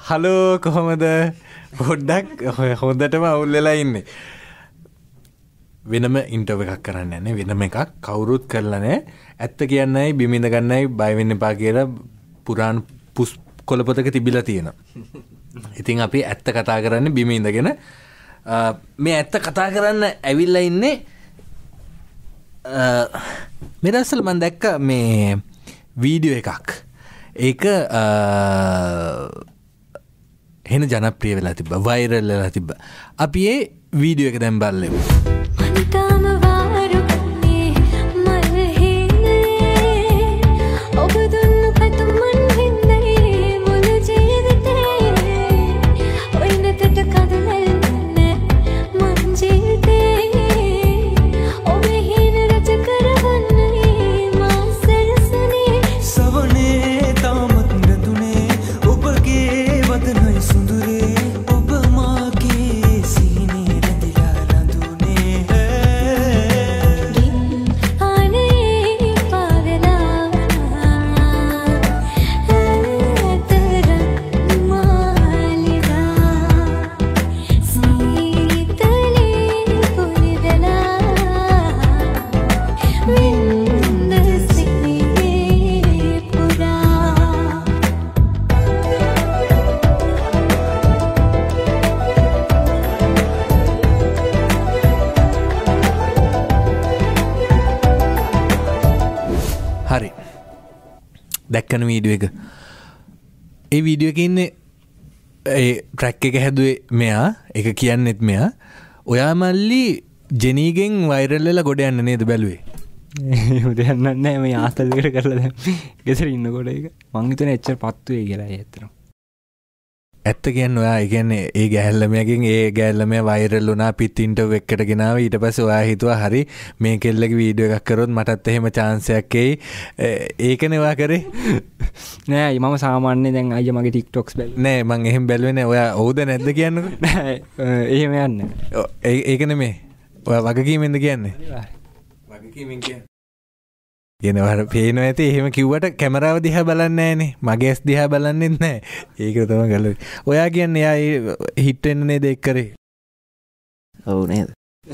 Hello කොහොමද? පොඩ්ඩක් හොඳටම අවුල් වෙලා ඉන්නේ. වෙනම ඉන්ටර්වයුව එකක් කරන්න යන්නේ. වෙනම එකක් කවුරුත් කරලා නැහැ. ඇත්ත කියන්නයි බිමින්ද ගන්නයි බය වෙන්න එපා කියලා පුරාණ කොළපොතක තිබිලා තියෙනවා. ඉතින් අපි ඇත්ත කතා කරන්නේ බිම ඉඳගෙන. මේ ඇත්ත කතා කරන්න ඇවිල්ලා ඉන්නේ මේ දවස්වල මම දැක්ක මේ වීඩියෝ එකක්. ඒක හෙන ජනප්‍රිය වෙලා තිබ්බා, වෛරල් වෙලා තිබ්බා. අපි ඒ වීඩියෝ එක දැන් බලමු. හරි. දැක්කන වීඩියෝ එක. ඒ වීඩියෝ එකේ ඉන්නේ ඒ ට්‍රැක් එක හැදුවේ මෙයා. ඒක කියන්නෙත් මෙයා. ඔයා මල්ලි ජෙනීගෙන් වෛරල් වෙලා ගොඩ යන්න නේද බැලුවේ? එහෙම දෙයක් නැහැ. මේ ආතල්කට කරලා දැන් ගෙදර ඉන්නකොට ඒක මං හිතන්නේ එච්චර පත්තු වෙයි කියලා ඇත්තටම. ඇත්ත කියන්නේ ඔයා කියන්නේ ඒ ගැහැල්ලමයකින් ඒ ගැහැල්ලමය වෛරල් වුණා පිට ඉන්ටර්වයුව එකකට ගෙනාවා. ඊට පස්සේ ඔයා හිතුවා හරි මේ කෙල්ලගේ වීඩියෝ එකක් කරොත් මටත් එහෙම chance එකක් එයි. ඒකනේ ඔයා කරේ. නෑ මම සාමාන්‍යයෙන් දැන් අයියා මගේ TikToks බැලුවා. නෑ මං එහෙම බැලුවේ නෑ. ඔයා ඔව්ද නැද්ද කියන්නකෝ. නෑ එහෙම යන්නේ. ඒක නෙමෙයි. ඔයා වගකීමෙන්ද කියන්නේ? වගකීමෙන් කියන්නේ. ගෙනවර පේනවා ඇති. එහෙම කිව්වට කැමරාව දිහා බලන්නේ නැහනේ. මගේ ඇස් දිහා බලන්නෙත් නැහැ. ඒක තමයි ගලේ. ඔයා කියන්නේ එයා හිට වෙන්න නේද ඒක කරේ? ඔව් නේද?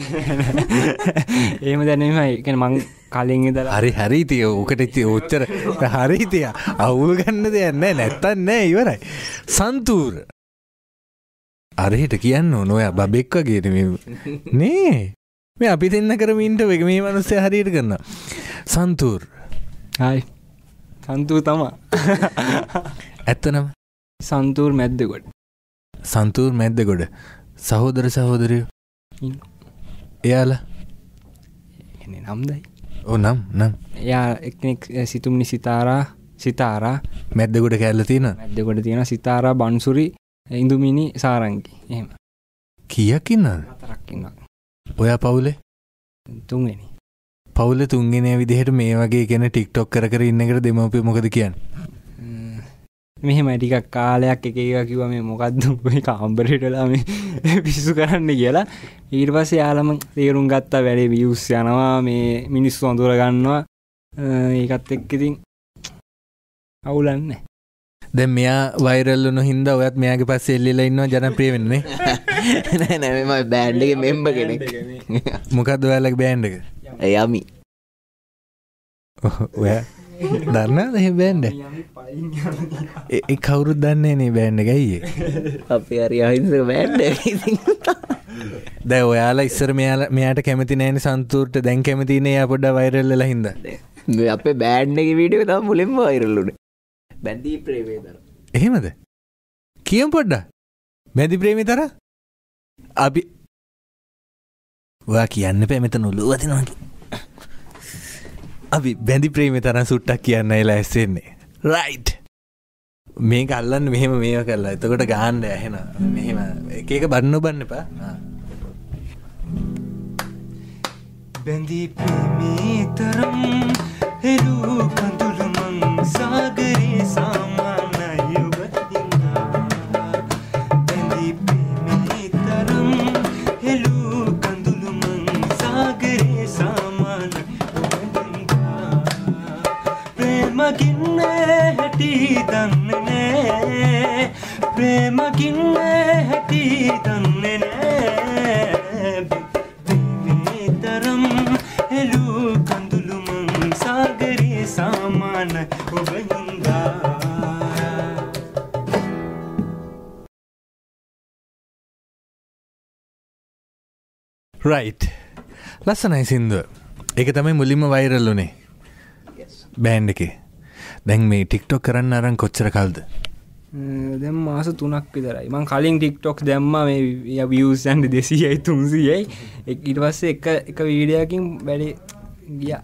එහෙම දැන් නෙමෙයි. කියන්නේ මං කලින් ඉඳලා හරි තිය. උකට ඉතින් ඔච්චර හරි තිය. අවුල් ගන්න දෙයක් නැහැ. නැත්තම් නෑ ඉවරයි. සන්තූර්. අරහෙට කියන්න ඕන ඔයා බබෙක් වගේ නේ. මේ අපි දෙන්න කරමින් ඉන්න එක මේ මිනිස්සයා හරියට කරනවා. සන්තූර්. හායි. සන්තූර් තමයි. ඇත්තනම සන්තූර් මැද්දගොඩ. සන්තූර් මැද්දගොඩ. සහෝදර සහෝදරියෝ එයාලා එන්නේ නම්දයි. ඔව් නම්. එයා එක්කෙනෙක් සිතුම්නි සිතාරා මැද්දගොඩ කැල්ල තියෙනවා. මැද්දගොඩ තියෙනවා සිතාරා බන්සුරි ඉඳුමිනි සාරංගි. එහෙම. කීයක් ඉන්නවද? 4ක් ඉන්නවා. ඔයා පවුලේ? 3 වෙනි. පවුලේ 3 වෙනි විදිහට මේ වගේ කෙනෙක් TikTok කර ඉන්න එකට දෙමව්පිය මොකද කියන්නේ? මෙහෙම ටිකක් කාලයක් එක කිව්වා මේ මොකද්ද මේ කාම්බරේට වෙලා මේ පිස්සු කරන්න කියලා. ඊට පස්සේ යාළම තේරුම් ගත්තා වැඩේ views යනවා මේ මිනිස්සු අඳුර ගන්නවා. ඒකත් එක්ක ඉතින් අවුලන්නේ. දැන් මෙයා වෛරල් වුණ හින්දා ඔයත් මෙයාගේ පස්සේ එල්ලෙලා ඉන්නවා ජනප්‍රිය වෙන්නේ නේ? නෑ මම බෑන්ඩ් එකේ මෙම්බර් කෙනෙක්. මොකද්ද ඔයාලගේ බෑන්ඩ් එක? යමි. ඔයා දන්නවද මේ බෑන්ඩ් එක? ඒ කවුරුත් දන්නේ නේ බෑන්ඩ් එක අයියේ. අපි හරි අහිංසක බෑන්ඩ් එක ඉතින්. දැන් ඔයාලා ඉස්සර මෙයාට කැමති නෑනේ සන්තූර්ට. දැන් කැමති නේ එයා පොඩ්ඩක් වෛරල් වෙලා හින්දා. මේ අපේ බෑන්ඩ් එකේ වීඩියෝ එක තමයි මුලින්ම වෛරල් වුනේ. බැඳී ප්‍රේමේතර. එහෙමද? කියමු පොඩ්ඩක්. බැඳී ප්‍රේමේතර? අපි ඔයා කියන්න එපා මෙතන ඔළුව වදිනවා. අපි බැඳී ප්‍රේමේතර සුට්ටක් කියන්නයි ලෑස්තින්නේ. රයිට්. මේක අල්ලන්න මෙහෙම මේව කරලා. එතකොට ගහන්න ඇහෙනවා. මෙහෙම එක එක බන්න එපා. බැඳී ප්‍රේමේතරම් හෙළු කඳුළු මං සාගරේ සාමානයි ඔබින්දා. බැඳී ප්‍රේමේතරම් හෙළු කඳුළු මං සාගරේ සාමානයි ඔබින්දා. ප්‍රේමකින් හැටි දන්නේ ප්‍රේමකින් ඇති දන්නේ නෑ ප්‍රේමේ තරම් හෙළු කඳුළු මං සාගරේ සමාන ඔබ හින්දා රයිට් ලස්සනයි සින්දුව. ඒක තමයි මුලින්ම වෛරල් වුනේ බෑන්ඩ් එකේ. දැන් මේ ටික්ටොක් කරන්න අරන් කොච්චර කල්ද? දැන් මාස 3ක් විතරයි. මං කලින් ටික්ටොක් දැම්මා මේ views යන්නේ 200යි 300යි. ඊට පස්සේ එක වීඩියෝ එකකින් වැඩි ගියා.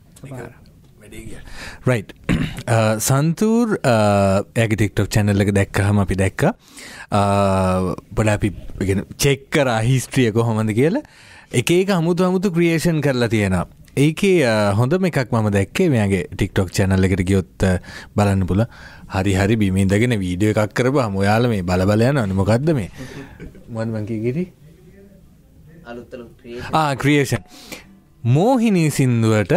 රයිට්. සන්තූර් එයාගේ ටික්ටොක් channel එක දැක්කහම අපි දැක්කා. පොඩ්ඩක් අපි චෙක් කරා හිස්ට්‍රිය කොහොමද කියලා. එක අමුතු ක්‍රියේෂන් කරලා තියෙනවා. ඒකේ හොඳම එකක් මම දැක්කේ මෙයාගේ ටික්ටොක් channel එකට ගියොත් බලන්න පුළුවන්. හරි බිම ඉඳගෙන වීඩියෝ එකක් කරපුවාම ඔයාලා මේ බල යනවනේ මොකද්ද මේ? මොකද්ද මං කිව්වේ? අලුත් ක්‍රියේෂන්. මෝහිනී සින්දුවට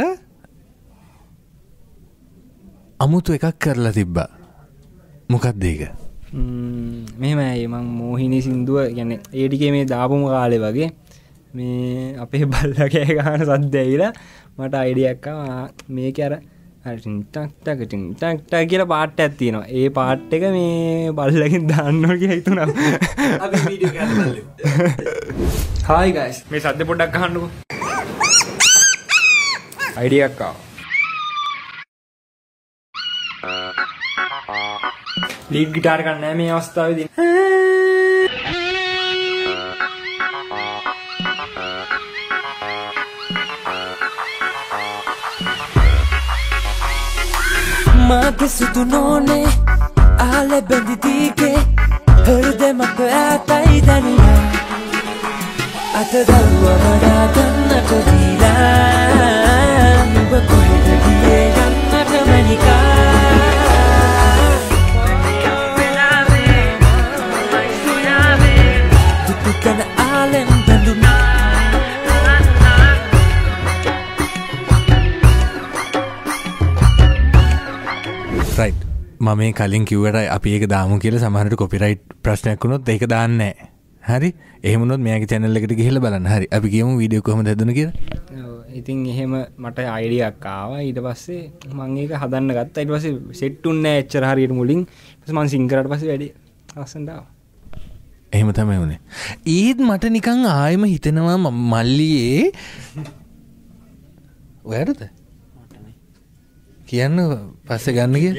අමුතු එකක් කරලා තිබ්බා. මොකක්ද ඒක? මෙහෙමයි මං මෝහිනී සින්දුව කියන්නේ ඒ ටිකේ මේ දාපුම කාලේ වගේ මේ අපේ බල්ලා කෑ ගහන සද්ද ඇවිලා මට අයිඩියා එකක් ආවා මේක අර ටික් ටක් කියලා පාට් එකක් තියෙනවා. ඒ පාට් එක මේ බල්ලකින් දාන්න ඕන කියලා හිතුණා. අපි වීඩියෝ එකක් බලමු. හායි ගයිස් මේ සද්ද පොඩ්ඩක් අහන්නකෝ. අයිඩියා එකක් ආවා. ලීඩ් ගිටාර ගන්න නෑ මේ අවස්ථාවේදී. माथे सुतुनोने आले बंदी के हृदय मत आता ही दनिया अतदल्वा बड़ा तन्नट दीला नुब कोई दिए जन्नत मनिका दुपकन आलम बंदुना රයිට්. මම මේ කලින් කිව්වට අපි ඒක දාමු කියලා සමහරට කොපිරයිට් ප්‍රශ්නයක් වුණොත් ඒක දාන්නේ නැහැ. හරි? එහෙම වුණොත් මෙයාගේ channel එකට ගිහිල්ලා බලන්න. හරි. අපි කියමු වීඩියෝ කොහොමද හදුනේ කියලා. ඔව්. ඉතින් එහෙම මට අයිඩියා එකක් ආවා. ඊට පස්සේ මම ඒක හදන්න ගත්තා. ඊට පස්සේ සෙට් උන්නේ නැහැ එච්චර හරියට මුලින්. ඊට පස්සේ මම සිං කරාට පස්සේ වැඩි ලස්සනට ආවා. එහෙම තමයි වුනේ. ඊත් මට නිකන් ආයෙම හිතෙනවා මල්ලියේ ඔයාලද? කියන්න පස්සේ ගන්න කිය.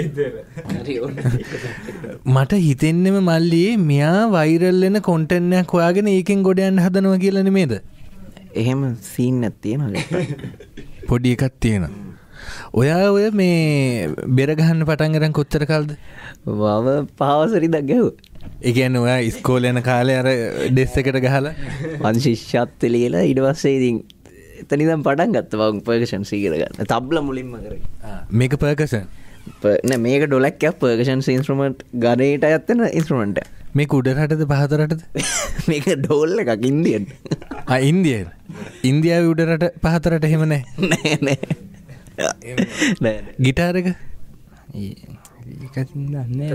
මට හිතෙන්නෙම මල්ලියේ මෙයා වෛරල් වෙන කොන්ටෙන්ට් එකක් හොයාගෙන ඒකෙන් ගොඩ යන්න හදනවා කියලා නෙමේද? එහෙම සීන් එකක් තියෙනවා. පොඩි එකක් තියෙනවා. ඔයා ඔය මේ බෙර ගහන්න පටන් ගන්න කොච්චර කාලද? මම පහවසරිදක් ගැහුවා. ඒ කියන්නේ ඔයා ඉස්කෝලේ යන කාලේ අර ඩෙස් එකට ගහලා මං ශිෂ්‍යත්ව ලියලා ඊට පස්සේ ඉතින් එතන ඉඳන් පටන් ගත්තා මම පර්කෂන් සීගර ගන්න. තබ්ලා මුලින්ම කරේ. මේක පර්කෂන්. නෑ මේක ඩොලක් එකක් පර්කෂන් ඉන්ස්ට්‍රුමන්ට් ගණේට අයත් වෙන ඉන්ස්ට්‍රුමන්ට් එක. මේක උඩ රටද පහත රටද? මේක ඩෝල් එකක් ඉන්දියන්. ඉන්දියන්. ඉන්දියාවේ උඩ රට පහත රට එහෙම නැහැ. නෑ. ගිටාර එක? ඒක දන්නේ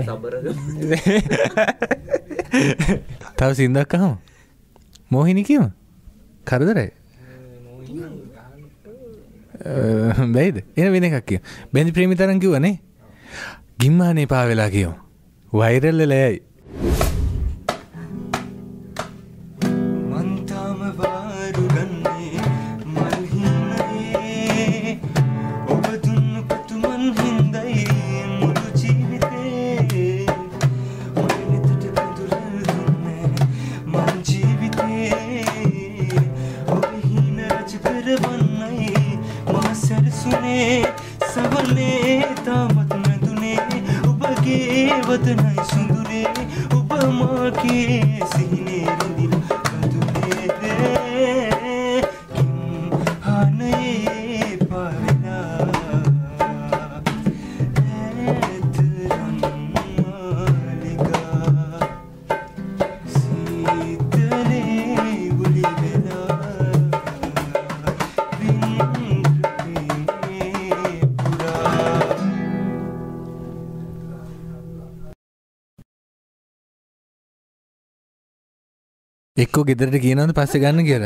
තව සින්දක් අහමු. මෝහිනී කියමු. කරදරයි. බැයිද? එන වෙන එකක් කියමු. බෙන්දි ප්‍රේමිතරන් කිව්වනේ. ගිම්මානේ පා වෙලා කියමු. වෛරල් වෙලා යයි. මන්තාම වාරු ගන්නේ මල් හින්නේ ඔබ දුන්නු පුතුමන් හින්දයි මුළු ජීවිතේ ඔබ නිතට කඳුර දුන්නේ මං ජීවිතේ ඔබ හින රජ කරවන්නයි මා සැරසුනේ සවනේ තාමත් නැදුනේ ඔබගේ වදනයි සුඳුරේ ඔබ මාගේ සිහිනේ රැඳිලා එක්කෝ ගෙදරට කියනවද පස්සේ ගන්න කියලා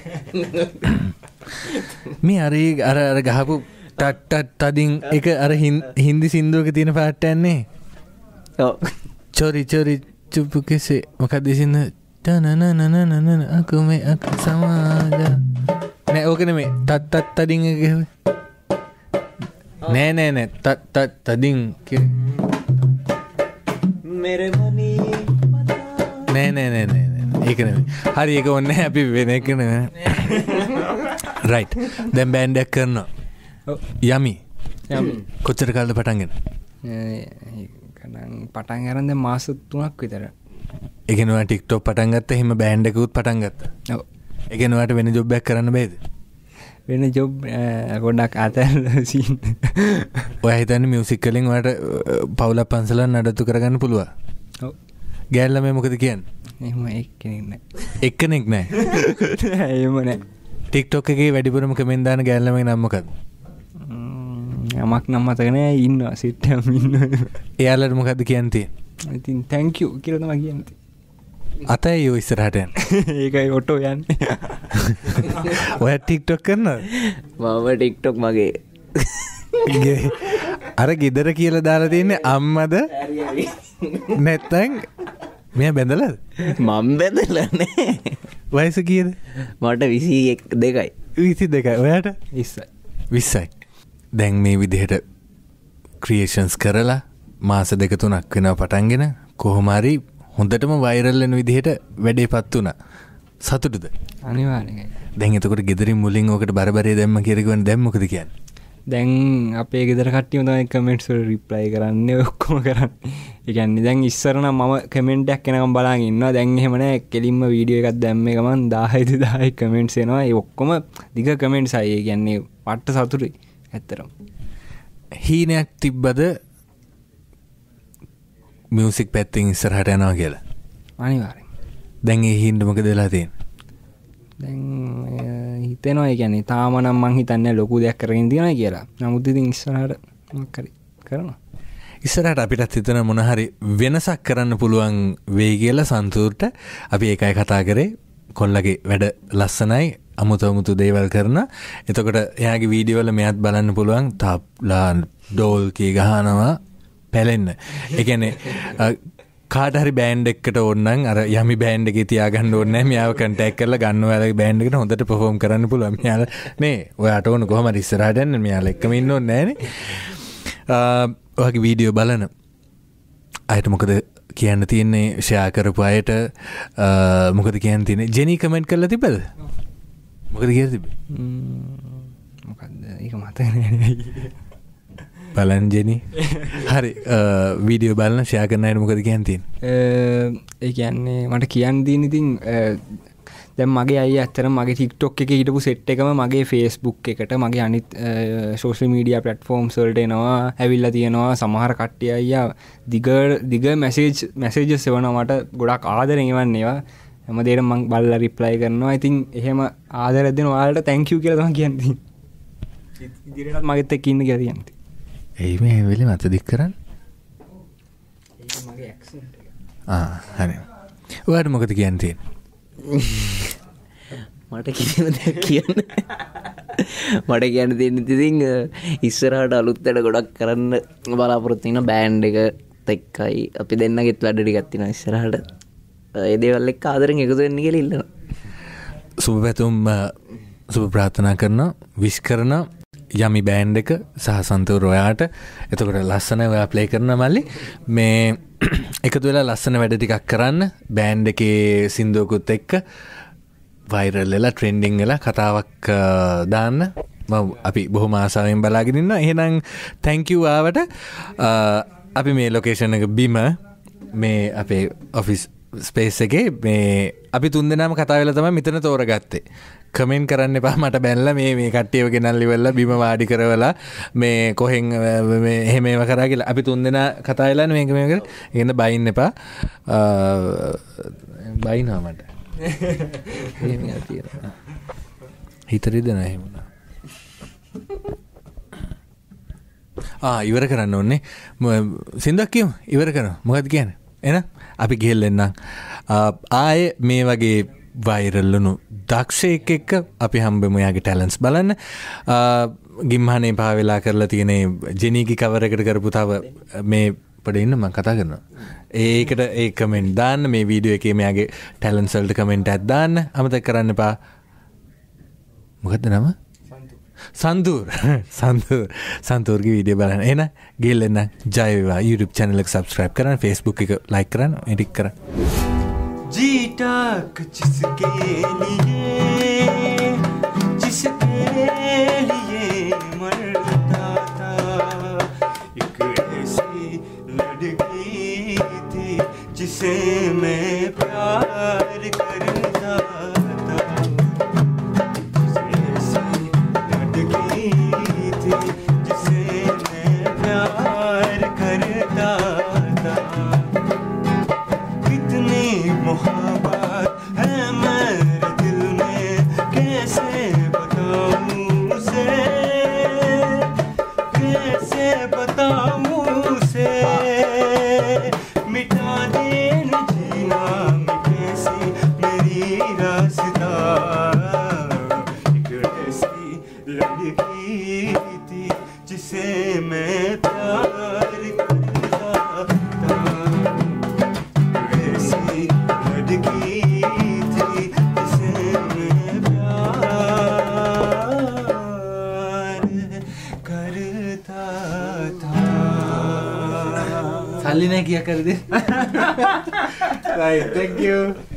මේ අර ගහපු ටට්ටත් තදින් එක අර හින්දි සින්දුවක තියෙන පාට්ට යන්නේ චොරි චොරි චුප්පු කෙසේ මොකක්ද සින්න තනනනනනන අකුමේ අක සමාජ නෑ ඕක නෙමෙයි තත් තදින් එක ගැහුවේ නෑ තදින් मेरे मनी නෑ ඒක නෙමෙයි හරි ඒක ඕනේ අපි වෙන එක නෙමෙයි රයිට් දැන් බෑන්ඩ් එකක් කරනවා යමි කොච්චර කාලද පටන්ගෙන පටන් අරන් දැන් මාස 3ක් විතර ඒ කියන්නේ ඔයා TikTok පටන් ගත්තා එහෙම බෑන්ඩ් එකකුත් පටන් ගත්තා ඔව් ඒ කියන්නේ ඔයාට වෙන ජොබ් එකක් කරන්න බෑද වෙන ජොබ් ගොඩක් අතහැරලා සීන් ඔයා හිතන්නේ මියුසික් වලින් ඔයාට පවුලක් පන්සලක් නඩත්තු කරගන්න පුළුවන් ඔව් ගෑල්ලා මේ මොකද කියන්නේ එහෙම එක්කෙනෙක් නෑ එක්කෙනෙක් නෑ එහෙම නෑ TikTok එකේ වැඩිපුරම කමෙන්ට් දාන ගෑල්ලාමගේ නම මොකක්ද යමක් නම් මතක නෑ ඉන්නවා සිට් එකම ඉන්නවා එයාලට මොකද්ද කියන්න තියෙන්නේ ඉතින් thank you කියලා තමයි කියන්නේ අතයි යෝ ඉස්සරහට යන්න ඒකයි ඔටෝ යන්නේ ඔයා TikTok කරනවද මම TikTok මගේ අර ගෙදර කියලා දාලා තියෙන්නේ අම්මද නැත්තම් මෙයා බැඳලාද මම බැදලා නෑ වයස කීයද මට 22යි 22යි ඔයාට 20යි දැන් මේ විදිහට ක්‍රියේෂන්ස් කරලා මාස 2-3ක් වෙනවා පටන්ගෙන කොහොම හරි හොඳටම වෛරල් වෙන විදිහට වැඩේපත් වුණා සතුටුද අනිවාර්යයෙන්යි දැන් එතකොට ගෙදරින් මුලින් ඔකට බරබරේ දැම්ම කියලා කිව්වනේ දැන් මොකද කියන්නේ දැන් අපේ ගෙදර කට්ටියම තමයි කමෙන්ට්ස් වල රිප්ලයි කරන්නේ ඔක්කොම කරන්නේ ඒ කියන්නේ දැන් ඉස්සර නම් මම කමෙන්ට් එකක් එනකම් බලන් ඉන්නවා දැන් එහෙම නෑ කෙලින්ම වීඩියෝ එකක් දැම්මේ ගමන් 10000 කමෙන්ට්ස් එනවා ඒ ඔක්කොම දිග කමෙන්ට්ස් අය ඒ කියන්නේ වට සතුටුයි ඇත්තටම හීනයක් තිබ්බද මියුසික් පැත්තෙන් ඉස්සරහට යනවා කියලා අනිවාර්යෙන් දැන් ඒ හින්ද මොකද වෙලා තියෙන්නේ දැන් හිතෙනවා ඒ කියන්නේ තාම නම් මං හිතන්නේ ලොකු දෙයක් කරගෙන තියනවා කියලා නමුත් ඉතින් ඉස්සරහට මොකක් හරි කරනවා ඉස්සරහට අපිටත් හිතන මොන හරි වෙනසක් කරන්න පුළුවන් වෙයි කියලා සන්තුර්ට අපි ඒකයි කතා කරේ කොල්ලගේ වැඩ ලස්සනයි අමුතු දේවල් කරන එතකොට එයාගේ වීඩියෝ වල මෙයාත් බලන්න පුළුවන් තාප්ලා ඩෝල් කී ගහනවා පැලෙන්න ඒ කියන්නේ කාට හරි බෑන්ඩ් එකකට ඕනනම් අර යමි බෑන්ඩ් එකේ තියාගන්න ඕනේ නැහැ මෙයාව කන්ටැක්ට් කරලා ගන්න ඔයාලගේ බෑන්ඩ් එකට හොඳට පර්ෆෝම් කරන්න පුළුවන් මෙයාලා නේ ඔයාට ඕන කොහම හරි ඉස්සරහට යන්න මෙයාලා එක්කම ඉන්න ඕනේ නැහනේ ඔයාගේ වීඩියෝ බලන අයට මොකද කියන්න තියෙන්නේ ෂෙයා කරපු අයට මොකද කියන්න තියෙන්නේ ජෙනි කමෙන්ට් කරලා තිබ්බද මොකද කියලා තිබ්බේ මොකද්ද ඒක මතක නෑ බලන් ජෙනි හරි වීඩියෝ බලන ෂෙයා කරන අයට මොකද කියන්න තියෙන්නේ ඒ කියන්නේ මට කියන්න තියෙන ඉතින් දැන් මගේ අයියා ඇත්තටම මගේ TikTok එකේ හිටපු සෙට් එකම මගේ Facebook එකට මගේ අනිත් social media platforms වලට එනවා ඇවිල්ලා තියෙනවා සමහර කට්ටිය අයියා දිග messages එවනවා මට ගොඩක් ආදරෙන් එවන්නේ ඒවා හැමදේටම මම බලලා reply කරනවා ඉතින් එහෙම ආදරයක් දෙන ඔයාලට thank you කියලා තමයි කියන්නේ ඉදිරියටත් මගෙත් එක්ක ඉන්න කියලා කියන්නේ එයි මේ වෙලෙ මත දික් කරන්නේ ඒක මගේ accent එක හරි ඔයාට මොකද කියන්න තියෙන්නේ මට කිසිම දෙයක් කියන්න මට කියන්න තියෙන ඉතින් ඉස්සරහට අලුත් වැඩ ගොඩක් කරන්න බලාපොරොත්තු වෙන බෑන්ඩ් එක එක්කයි අපි දෙන්නගෙත් වැඩ ටිකක් තියෙනවා ඉස්සරහට ඒ දේවල් එක්ක ආදරෙන් එකතු වෙන්න කියලා ඉල්ලනවා සුබ පැතුම් සුබ ප්‍රාර්ථනා කරනවා විශ් කරනවා යමි බෑන්ඩ් එක සහ සන්තූර් ඔයාට එතකොට ලස්සන ඔයා ප්ලේ කරන මල්ලි මේ එකතු වෙලා ලස්සන වැඩ ටිකක් කරන්න බෑන්ඩ් එකේ සින්දුවකුත් එක්ක වෛරල් වෙලා ට්‍රෙන්ඩින් වෙලා කතාවක් දාන්න අපි බොහොම ආසාවෙන් බලාගෙන ඉන්නවා එහෙනම් thank you ආවට අපි මේ ලොකේෂන් එක බිම මේ අපේ ඔෆිස් ස්පේස් එකේ මේ අපි තුන්දෙනාම කතා වෙලා තමයි මෙතන තෝරගත්තේ කමෙන්ට් කරන්න එපා මට බැලලා මේ කට්ටියව ගෙනල්ලි වෙලා බිම වාඩි කරවලා මේ කොහෙන් මේ එහෙම ඒවා කරා කියලා අපි තුන්දෙනා කතා වෙලා මේක එහෙනම් බයින්න එපා බයිනවා මට එහෙම තියෙනවා හිතරිද නැහැ එහෙම ඉවර කරන්න ඕනේ සින්දුවක් කියමු ඉවර කරමු මොකද කියන්නේ එහෙනම් අපි ගිහින් එන්නම් ආයේ මේ වගේ වෛරල්ලුණු දක්ෂයෙක් එක්ක අපි හම්බෙමු යාගේ ටැලන්ස් බලන්න. ගිම්හනේ පාවෙලා කරලා තියෙන ජෙනීගේ කවර එකට කරපු තව මේ පොඩ ඉන්න මම කතා කරනවා. ඒකට ඒ කමෙන්ට් දාන්න මේ වීඩියෝ එකේ මෙයාගේ ටැලන්ට්ස් වලට කමෙන්ට් එකක් දාන්න. අමතක කරන්න එපා. මොකද්ද නම? සන්තූර්ගේ වීඩියෝ බලන්න. එහෙනම් ගිහින් ජය වේවා. YouTube channel එක subscribe කරන්න, Facebook එක like කරන්න, edit කරන්න. जीता जिसके लिए मरता था एक ऐसी लड़की थी जिसे मैं प्यार करता था ऐसी लड़की थी जिसे मैं प्यार करता था कितनी मोहब्बत है मेरे दिल में कैसे बताऊं उसे मिटा देना जीना में कैसे मेरी रास्ता एक ऐसी लड़की थी जिसे मैं प्यार करता था ऐसी लड़की थी जिसे मैं प्यार करता था साली ने किया कर दे. Right, thank you.